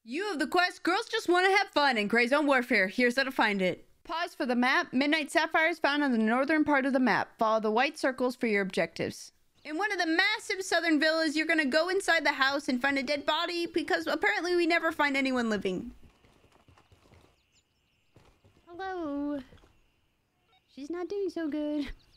You have the quest, Girls Just Want to Have Fun in Gray Zone Warfare. Here's how to find it. Pause for the map. Midnight Sapphire is found on the northern part of the map. Follow the white circles for your objectives. In one of the massive southern villas, you're gonna go inside the house and find a dead body because apparently we never find anyone living. Hello. She's not doing so good.